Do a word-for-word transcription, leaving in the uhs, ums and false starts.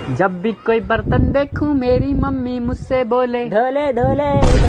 जब भी कोई बर्तन देखूं मेरी मम्मी मुझसे बोले धोले धोले।